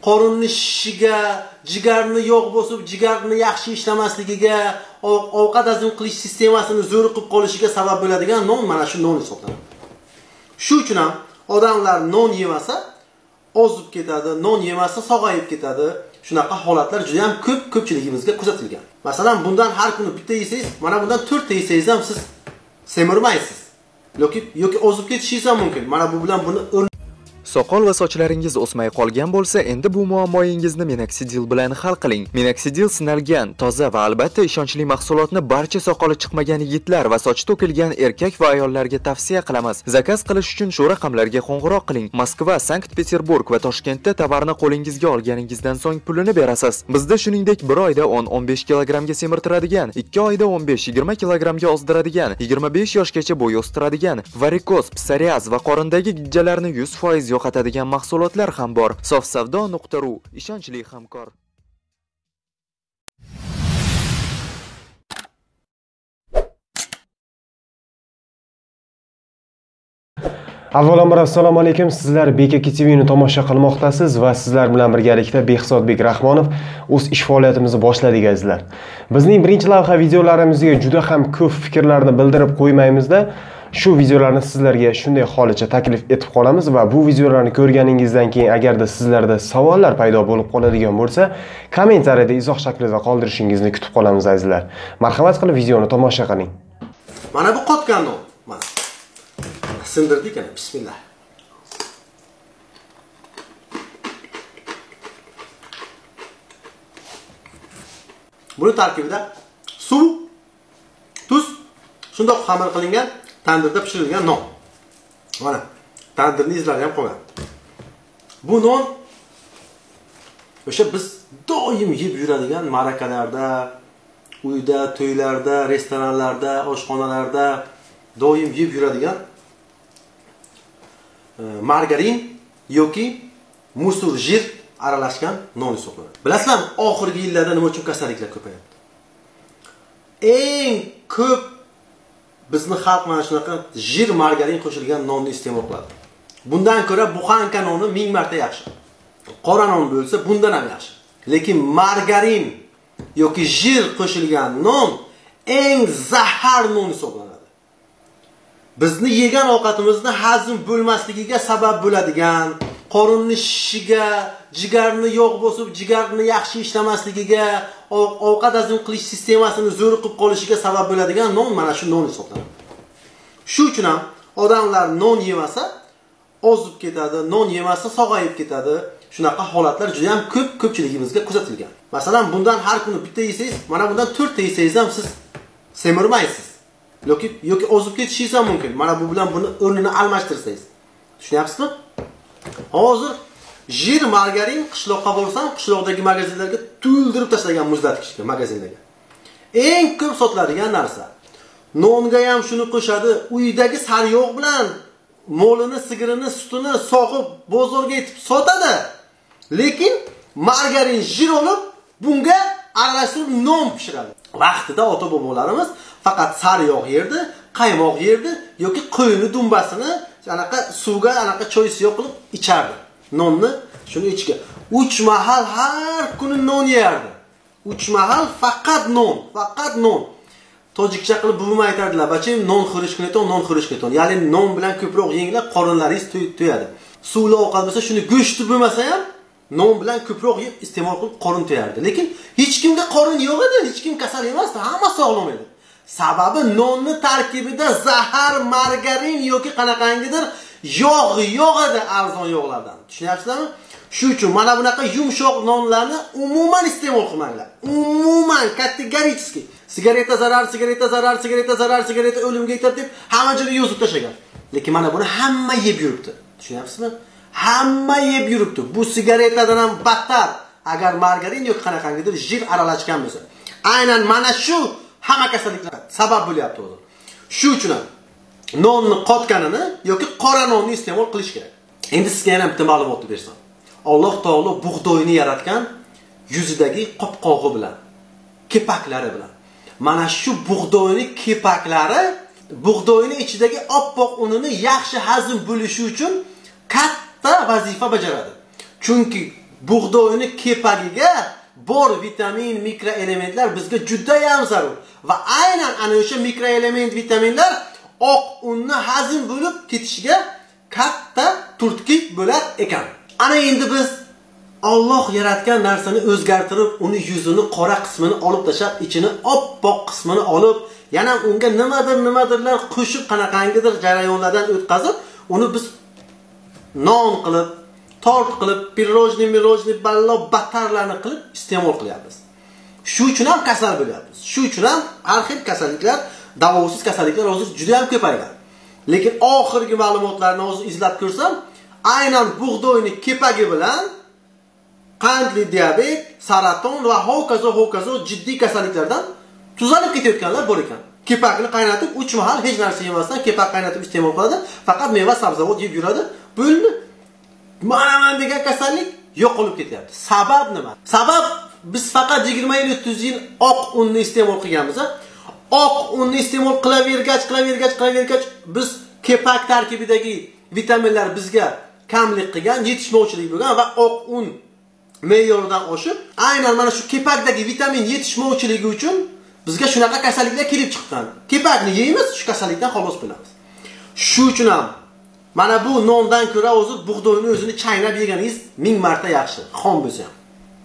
qorinni shishiga, jigarni yog' bosib, jigarni yaxshi ishlamasligiga, ovqat hazm qilish sistemasini zo'r qilib qolishiga sabab bo'ladigan non mana shu non hisoblanadi. Shu uchun ham odamlar non yemasa ozib ketadi, non yemasa sog'ayib ketadi. Shunaqa holatlar juda ham ko'pchiligimizga kuzatilgan. Masalan, bundan har kuni bitta yesangiz, mana bundan 4 ta yesangiz ham siz semirmaysiz. Yoki ozib ketishingiz ham mumkin. Mana bu bilan buni Soqol va sochlaringiz o'smay qolgan bo'lsa, endi bu muammoingizni Minoxidil bilan hal qiling. Minoxidil sinalgan, toza va albatta ishonchli mahsulotni barcha soqoli chiqmagan yigitlar va sochi to'kilgan erkak va ayollarga tavsiya qilamiz. Zakaz qilish uchun shu raqamlarga qo'ng'iroq qiling. Moskva, Sankt-Peterburg va Toshkentda tovarni qo'lingizga olganingizdan so'ng pulini berasiz. Bizda shuningdek 1 oyda 10-15 kilogramga semirtiradigan, 2 oyda 15-20 kilogramga ozdiradigan, 25 yoshgacha bo'y o'stiradigan, varikoz, psoriaz va qorindagi gijjalarni 100% yo'qotadigan mahsulotlar ham bor. Sofsavdo.ru ishonchli hamkor. Avvalambor assalomu alaykum. Sizlar BKK TV ni tomosha qilmoqdasiz va sizlar bilan birgalikda Behzodbek Rahmonov o'z ish faoliyatimizni boshladik azizlar. Bizning birinchi lavha videolarimizga juda ham ko'p fikrlarni bildirib qo'ymaymizda. Shu videolarni sizlarga shunday holicha taklif etib qolamiz va bu videolarni ko'rganingizdan keyin agarda sizlarda savollar paydo bo'lib qoladigan bo'lsa, kommentariyada izoh shaklida qoldirishingizni kutib qolamiz azizlar. Marhamat qilib videoni tomosha qiling. Mana bu qotgan non. Mana. Sindirdik ana. Bismillah. Buni tarkibida suv, tuz, shundoq xamir qilingan tandirda pishirilgan non. Mana tandirning izlari ham qolgan. Bu non o'sha biz doim yeb yuradigan marakalarda, uyda, to'ylarda, restoranlarda, oshxonalarda doim yeb yuradigan margarin yoki musur jir aralashgan non hisoblanadi. Bilasizlarmi, oxirgi yillarda nima uchun kasalliklar ko'payapti? Eng ko'p bizni xalq mana shunaqa jir margarin qo'shilgan nonni iste'mol qiladi. Bundan ko'ra buxanka noni 1000 marta yaxshi. Qora non bo'lsa bundan ham yaxshi. Lekin margarin yoki jir qo'shilgan non eng zahar non hisoblanadi. Bizni yegan ovqatimizni hazm bo'lmasligiga sabab bo'ladigan, qorinni shishiga, jigarni yog' bosib, jigarni yaxshi ishlamasligiga, ovqat hazm qilish sistemasini zo'r qilib qolishiga sabab bo'ladigan non mana shu non hisoblanadi. Shu uchun ham odamlar non yemasa ozib ketadi, non yemasa sog'ayib ketadi. Shunaqa holatlar juda ham ko'pchiligimizga kuzatilgan. Masalan, bundan har kuni bitta yesangiz, mana bundan 4 ta yesangiz ham siz semirmaysiz. Yoki ozib ketishingiz ham mumkin. Mana bu bilan buni o'rnini almashtirsangiz. Tushunyapsizmi? Hozir jir margarin qishloqqa borsam, qishloqdagi magazinlarga to'ldirib tashlagan muzlatkichga, magazindagi. Eng ko'p sotiladigan narsa. Nonga ham shuni qo'shadi. Uydagi sariyog' bilan molini, sigirini, sutini sog'ib bozorga yetib sotadi. Lekin margarin jir olib bunga aralashtirib non pishiradi. Vaqtida ota-bobolarimiz faqat sariyog' yerdi, qaymoq yerdi yoki qo'yni dumbasini anaqa suvga, anaqa choy siyo qilib ichardi. Nonni shuni ichiga 3 mahal har kuni non yerdi. 3 mahal faqat non. Tojikcha qilib buvim aytardilar, "Bachim, non xurishkneton, non xurishkneton." Ya'ni non bilan ko'proq yenglar, qorinlaringiz to'yadi. Suvli ovqat bo'lsa, shuni go'shti bo'lmasa ham non bilan ko'proq yeb iste'mol qilib qorin to'yardi. Lekin hech kimga qorin yo'q edi, hech kim kasal emasdi, hamma sog'lom edi. Sababi nonni tarkibida zahar, margarin yoki qanaqangidir yog' edi, arzon yog'lardan. Tushunyapsizlarmi? Shu uchun mana bunaqa yumshoq nonlarni umuman iste'mol qilmanglar. Umuman kategorически. Sigareta zarar, o'limga yetadi deb hamma joyga yozib tashlagan. Lekin mana buni hamma yeb yuribdi. Tushunyapsizmi? Hamma yeb yuribdi. Bu sigaretadan ham battar agar margarin yoki qanaqangidir jir aralashgan bo'lsa. Aynan mana shu hamma kasalliklar sabab bo'lyapti hozir. Shu uchun ham nonni qotganini yoki qora nonni iste'mol qilish kerak. Endi sizga yana bitta ma'lumotni bersam. Alloh taolo bug'doyni yaratgan yuzidagi qopqog'i bilan, kepaklari bilan. Mana shu bug'doyni kepaklari bug'doyni ichidagi oppoq unini yaxshi hazm bo'lishi uchun katta vazifa bajaradi. Chunki bug'doyni kepagiga bor vitamin, mikroelementlar bizga juda ham zarur. Va aynan ana o'sha mikroelement, vitaminlar oq unni hazm bo'lib ketishiga katta turtki bo'lar ekan. Ana endi biz Alloh yaratgan narsani o'zgartirib, uni yuzini qora qismini olib tashlab, ichini oppoq qismini olib, yana unga nimadirlar qo'shib qanaqangidir jarayonlardan o'tkazib, uni biz non qilib, tort qilib, pirojni, ballo, batarlarni qilib iste'mol qilyapmiz. Shu uchun ham kasal bo'lyapmiz. Shu uchun ham har xil kasalliklar, davosiz kasalliklar hozir juda ham ko'paygan. Lekin oxirgi ma'lumotlarni hozir izlab ko'rsam, aynan bug'doyni kepagi bilan qandli diabet, saraton va hokazo jiddiy kasalliklardan tuzalib ketayotganlar bor ekan. Kepakni qaynatib 3 mahal hech narsa yemasdan kepak qaynatib iste'mol qiladi, faqat meva sabzavot yeb yuradi. Bo'ldi. Mana degan kasallik yo'qolib ketyapti. Sabab nima? Sabab biz faqat 20 yil 30 yil oq unni iste'mol qilganmiz. Oq unni iste'mol qilavergach biz kepak tarkibidagi vitaminlar bizga kamlik qilgan, yetishmovchilik bo'lgan va oq un me'yordan oshib, aynan mana shu kepakdagi vitamin yetishmovchiligi uchun bizga shunaqa kasalliklar kelib chiqqan. Kepakni yeymiz, shu kasallikdan xalos bo'lamiz. Shu uchun ham mana bu nondan ko'ra o'zi bug'doyni o'zini chaynab yeganingiz 1000 marta yaxshi, xom bo'lsa ham.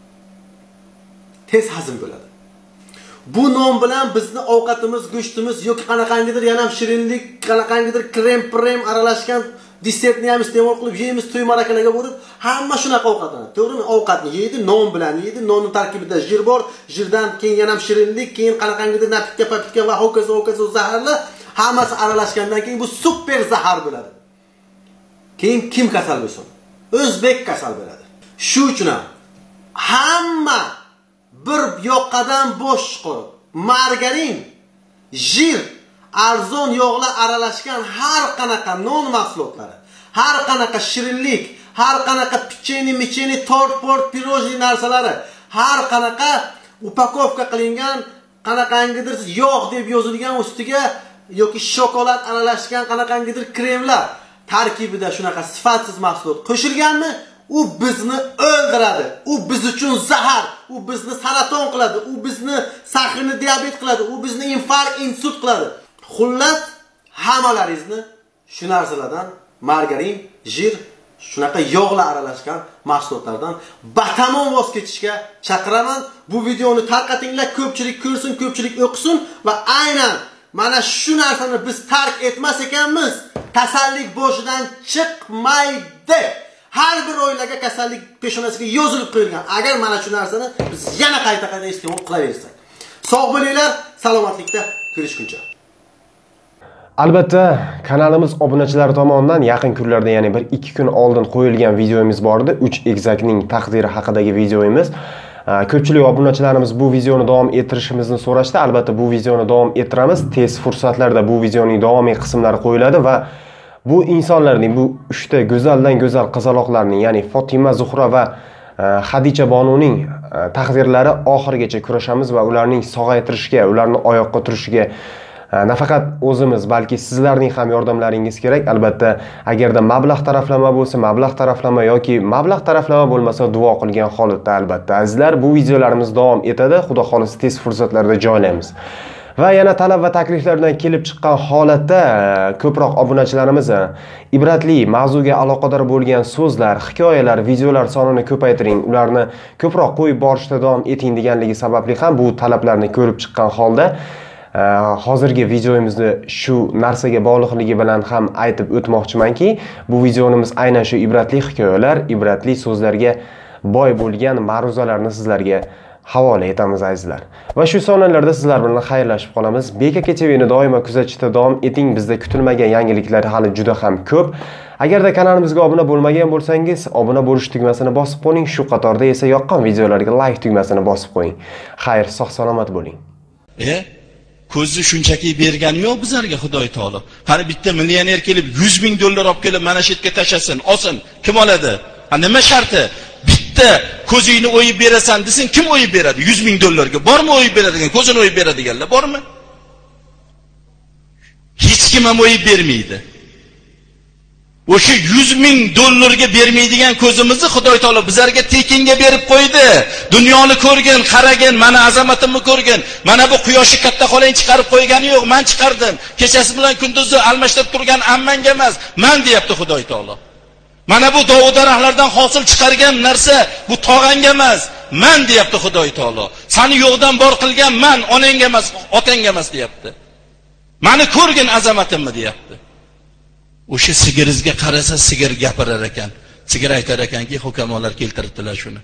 Tez hazm bo'ladi. Bu non bilan bizni ovqatimiz, go'shtimiz yoki qanaqangidir yana ham shirinlik, qanaqangidir krem aralashgan desertni ham iste'mol qilib yeymiz, to'y marakalarga borib, hamma shunaqa ovqatlanadi. To'g'rimi? Ovqatni yeydi, non bilan yeydi. Nonning tarkibida jir bor, jirdan keyin yana ham shirinlik, keyin qanaqangidir napitka va hokazo zaharlar hammasi aralashgandan keyin bu super zahar bo'ladi. Keyin kim kasal bo'lsin? O'zbek kasal bo'ladi. Shu uchun ham hamma bir yoqadan bosh chiqarib, margarin, jir, arzon yog'lar aralashgan har qanaqa non mahsulotlari, har qanaqa shirinlik, har qanaqa pecheni, tort, pirojni narsalari, har qanaqa upakovka qilingan qanaqangidir yog' deb yozilgan ustiga yoki shokolad aralashgan qanaqangidir kremlar tarkibida shunaqa sifatsiz mahsulot qo'shilganmi, u bizni o'ldiradi. U biz uchun zahar, u bizni saraton qiladi, u bizni sahrini diabet qiladi, u bizni infarkt, insult qiladi. Xullas, hammalaringizni shu narsalardan, margarin, jir, shunaqa yog'lar aralashgan mahsulotlardan batamom voz kechishga chaqiraman. Bu videoni tarqatinglar, ko'pchilik ko'rsin, ko'pchilik o'qisin va aynan mana shu narsani biz tark etmas ekanmiz, kasallik boshidan chiqmaydi. Har bir oilaga kasallik peshonasiga yozilib qo'yilgan. Agar mana shu narsani biz yana qayta iste'mol qilaversak. Sog' bo'linglar, salomatlikda ko'rishguncha. Albatta, kanalimiz obunachilari tomonidan yaqin kunlarda, ya'ni 1-2 kun oldin qo'yilgan videomiz bor edi. 3 egizakning taqdiri haqidagi videomiz. Ko'pchilik obunachilarimiz bu videoni davom ettirishimizni so'rashdi. Albatta, bu videoni davom ettiramiz. Tez fursatlarda bu videoning davomiy qismlari qo'yiladi va bu insonlarning, bu 3 ta go'zaldan go'zal qizaloqlarning, ya'ni Fotima, Zuhra va Hadicha Bonuning taqdirlari oxirigacha kurashamiz va ularning sog'aytirishga, ularning oyoqqa turishiga nafaqat o'zimiz, balki sizlarning ham yordamlaringiz kerak. Albatta, agarda mablag' taraflama bo'lsa, mablag' taraflama yoki mablag' taraflama bo'lmasa, duo qilgan holatda albatta. Azizlar, bu videolarimiz davom etadi. Xudo xolisi tez fursatlarda joylaymiz. Va yana talab va takliflardan kelib chiqqan holatda ko'proq obunachilarimiz ibratli mavzuga aloqador bo'lgan so'zlar, hikoyalar, videolar sonini ko'paytiring, ularni ko'proq qo'yib borishda davom eting deganligi sababli ham bu talablarni ko'rib chiqqan holda hozirgi videomizni shu narsaga bog'liqligi bilan ham aytib o'tmoqchimanki, bu videomiz aynan shu ibratli hikoyalar, ibratli so'zlarga boy bo'lgan ma'ruzalarni sizlarga havola etamiz azizlar. Va shu sonlarda sizlar bilan xayrlashib qolamiz. BKK TVni doimo kuzatishda davom eting. Bizda kutilmagan yangiliklar hali juda ham ko'p. Agarda kanalimizga obuna bo'lmagan bo'lsangiz, obuna bo'lish tugmasini bosib qo'ying. Shu qatorda esa yoqqan videolarga like tugmasini bosib qo'ying. Xayr, sog'-salomat bo'ling. Ko'zni shunchaki bergani yo'q bizlarga Xudoy taolo. Qani bitta millioner kelib 100 ming dollar olib kelib mana shu yerga tashasin, olsin. Kim oladi? Nima sharti? Bitta ko'zingni o'yib berasan desin, kim o'yib beradi? 100 ming dollarga bormi o'yib beradigan, ko'zini o'yib beradiganlar bormi? Hech kim ham o'yib bermaydi. O'sha 100 ming dollarga bermaydigan ko'zimizni Xudo taolo bizlarga tekinga berib qo'ydi. Dunyoni ko'rgin, qaragin, mana azomatimni ko'rgin. Mana bu quyoshni katta qo'lang chiqarib qo'ygani yo'q, men chiqardim. Kechasi bilan kunduzni almashtirib turgan ammanga emas, men deyapti Xudo taolo. Mana bu dovud daraxtlardan hosil chiqargan narsa bu tog'anga emas, men deyapti Xudo taolo. Seni yo'qdan bor qilgan men, onangga emas, otangga emas deyapti. Meni ko'rgin azomatimni deyapti. O'sha sigirizga qarasa sigir gapirar ekan. Sigir aytar ekanki, hukamolar keltiribdilar shuni.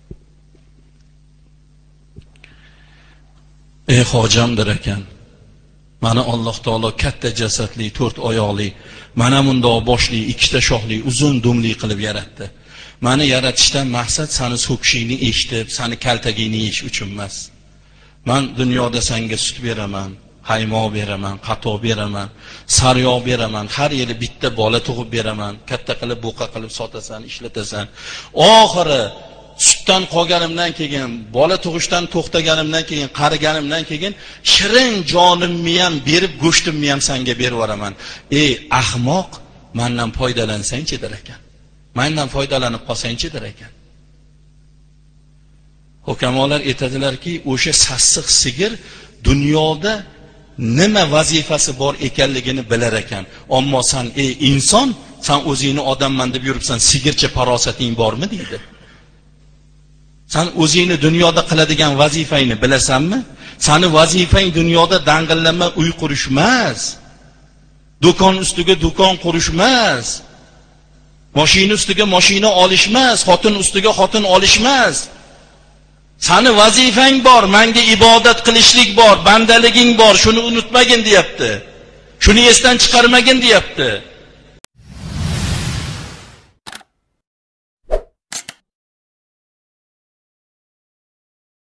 Ey hojamdir ekan. Mana Alloh taolo katta jasadli, 4 oyoqli, mana bundoq boshli, 2 ta shoxli, uzun dumli qilib yaratdi. Meni yaratishdan maqsad seni so'kishingni eshitib, seni kaltagingni yeyish uchun emas. Men dunyoda senga sut beraman, haymo beraman, qato beraman, saryo beraman, har yili bitta bola tug'ib beraman, katta qilib buqa qilib sotasan, ishlatasan. Oxiri sutdan qolganimdan keyin, bola tug'ishdan to'xtaganimdan keyin, qariganimdan keyin shirin jonimni ham berib, go'shtimni ham senga berib yuboraman. Ey ahmoq, mendan foydalansangchi der ekan. Mendan foydalanib qolsangchi der ekan. Hukamolar aytadilarki, o'sha sassiq sigir dunyoda nima vazifasi bor ekanligini bilar ekan. Ammo sen ey inson, sen o'zingni odamman deb yuribsan, sigircha farosating bormi deydi. Sen o'zingni dunyoda qiladigan vazifangni bilasanmi? Seni vazifang dunyoda dang'illama uy qurish emas. Do'kon ustiga do'kon qurish emas. Mashina ustiga mashina olish emas, xotin ustiga xotin olish emas. Seni vazifang bor, menga ibodat qilishlik bor, bandaliging bor, shuni unutmagin deyapti. Shuni esdan chiqarmagin deyapti.